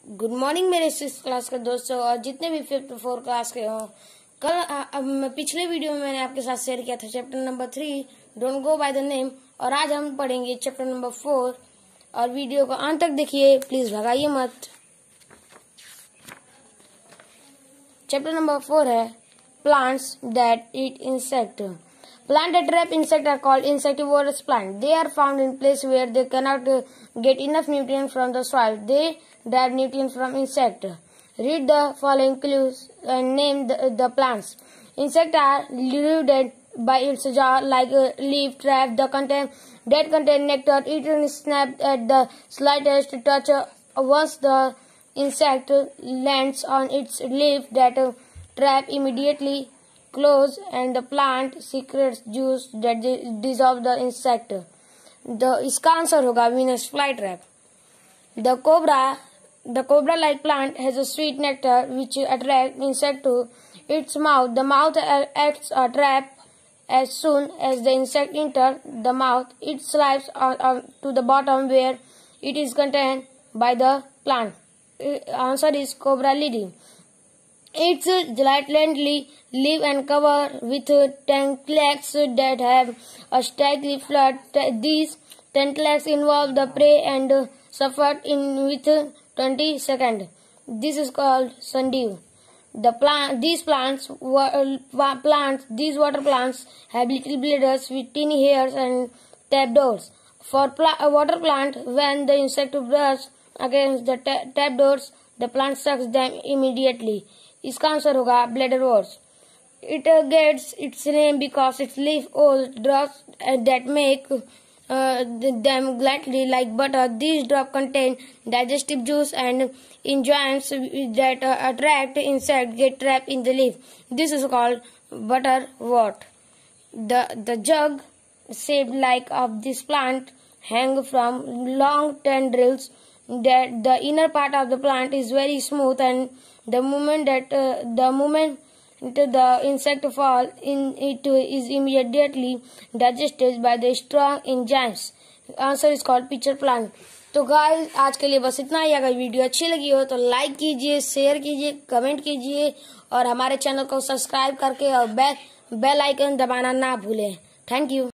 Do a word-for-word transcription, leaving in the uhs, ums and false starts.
Good morning मेरे six class के दोस्तों और जितने भी फिफ्थ फोर क्लास के हो। कल आ, अब पिछले वीडियो में मैंने आपके साथ शेयर किया था chapter number three don't go by the name, और आज हम पढ़ेंगे चैप्टर नंबर फोर। और वीडियो को अंत तक देखिए, प्लीज भगाइए मत। चैप्टर नंबर फोर है plants that eat insect. Plants that trap insects are called insectivorous plants. They are found in places where they cannot uh, get enough nutrients from the soil. They derive nutrients from insects. Read the following clues and name the, the plants. Insects are deluded by its jaw like a leaf trap. The content that contain nectar eaten snapped at the slightest touch. Once the insect lands on its leaf, that uh, trap immediately close and the plant secretes juice that dissolve the insect. The इसका answer होगा Venus flytrap. The cobra, the cobra-like plant has a sweet nectar which attracts insect to its mouth. The mouth acts a trap. As soon as the insect enters the mouth, it slides on, on to the bottom where it is contained by the plant. Answer is cobra lily. It's gelatinely leaf and cover with tentacles that have a staggy flat. These tentacles involve the prey and suffer in with twenty seconds. This is called sundew. The plant, these plants, plants, these water plants have little bladders with tiny hairs and trapdoors. For pla water plant, when the insect brushes against the trapdoors, the plant sucks them immediately. इसका answer होगा bladderworts. It uh, gets its name because its leaf oils drops uh, that make uh, them gently like butter. These drops contain digestive juice and enzymes that uh, attract insects get trapped in the leaf. This is called butterwort. The the jug shaped like of this plant hang from long tendrils. That the inner part of the plant is very smooth, and the moment that uh, the moment the insect fall in, it is immediately digested by the strong enzymes. Answer is called pitcher plant. तो guys आज के लिए बस इतना ही. अगर video अच्छी लगी हो तो लाइक कीजिए, शेयर कीजिए, कमेंट कीजिए और हमारे चैनल को सब्सक्राइब करके और बेल बेल आइकन दबाना ना भूलें. Thank you.